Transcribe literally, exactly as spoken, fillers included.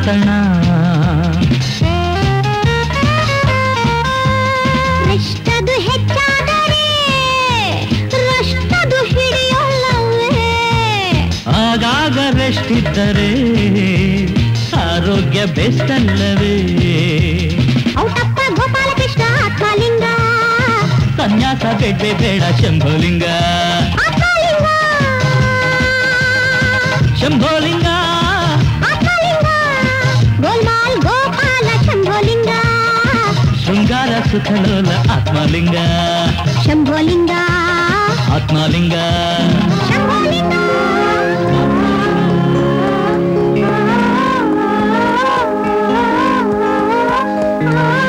ಔತಣ. ರಷ್ಟದು ಹೆಚ್ಚಾದರೆ ರಷ್ಟದು ಹಿಡಿಯೋಲ್ಲವೇ. ಆಗಾಗ ರೆಷ್ಟಿದ್ದರೆ ಆರೋಗ್ಯ ಬೆಸ್ಟ್ ಅಲ್ಲವೇ. ಔಟಪ್ಪ ಗೋಪಾಲಕೃಷ್ಣ ಆತ್ಮಲಿಂಗ. ಸನ್ಯಾಸ ಬೇಡ್ವೆ ಬೇಡ ಶಂಭೋಲಿಂಗ. ಆತ್ಮಲಿಂಗ ಶಂಭೋಲಿಂಗ ಆತ್ಮಲಿಂಗ. ಗೋಲ್ಮಾಲ್ ಗೋಪಾಲ ಶಂಭೋಲಿಂಗ. ಶೃಂಗಾರ ಸುಖಲೋಲ ಆತ್ಮಲಿಂಗ. ಶಂಭೋಲಿಂಗ ಆತ್ಮಲಿಂಗ. ಶಂಭೋಲಿಂಗ. Ah